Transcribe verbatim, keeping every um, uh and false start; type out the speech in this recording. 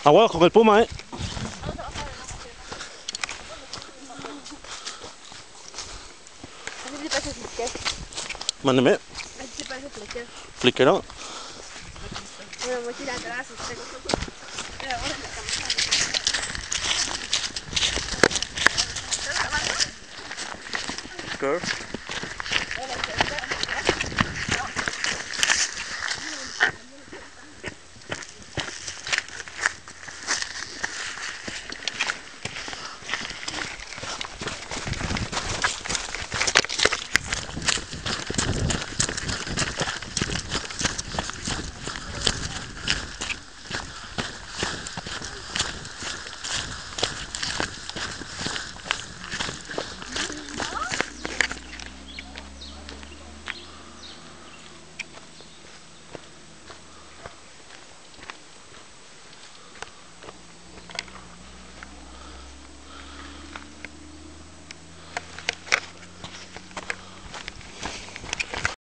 Agua con el puma, eh. ¿A ti te parece flicker? Mándeme. ¿A ti te parece flicker? Fliquero. Bueno, mochila atrás, este. Mira, ahora la cámara. Curve.